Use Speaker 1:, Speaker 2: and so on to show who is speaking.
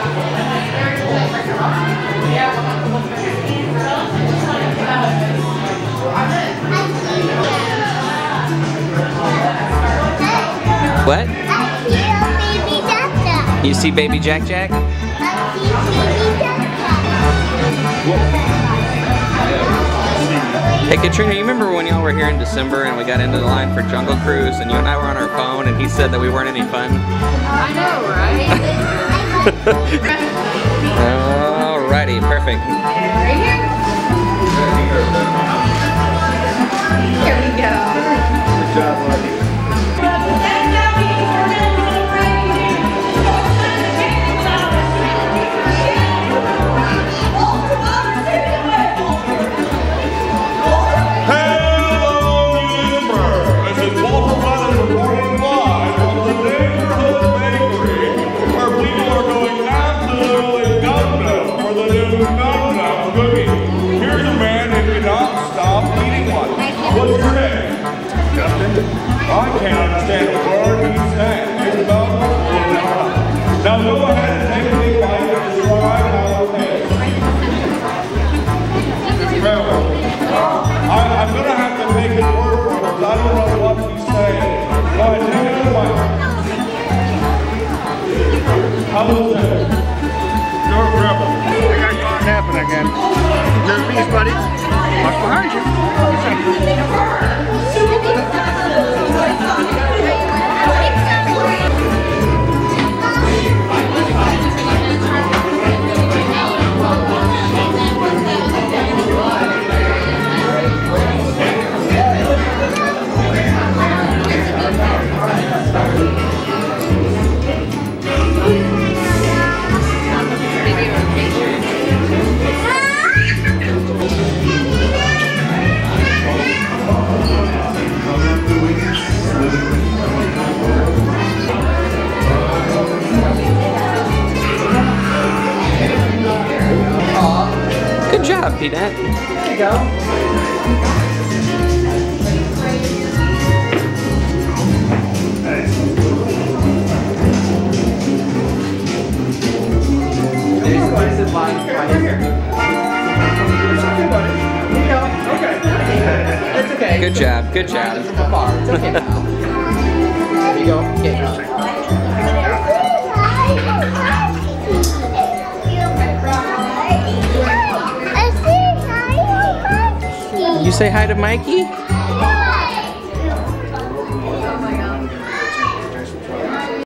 Speaker 1: What?
Speaker 2: I see a baby Jack Jack.
Speaker 1: You see baby Jack Jack?
Speaker 2: I see baby Jack Jack.
Speaker 1: Hey Katrina, you remember when y'all were here in December and we got into the line for Jungle Cruise and you and I were on our phone and he said that we weren't any fun?
Speaker 3: I know, right?
Speaker 1: Alrighty, perfect.
Speaker 3: Right here? Here we go.
Speaker 4: Good job, buddy.
Speaker 5: What's your name? Justin. I can't understand a word he's saying. It's about now go ahead and take a big bite and describe how it tastes. I'm going to have to take his word for it because I don't know what he's saying. Go ahead, take another bite. How was that? You're a rebel.
Speaker 4: I got caught napping again. There's these buddies. Watch behind you.
Speaker 1: Good job, Peanut.
Speaker 3: There you go. It's okay.
Speaker 1: Good job, good job.
Speaker 3: It's okay now. There you go. Get it.
Speaker 1: You say hi to Mikey?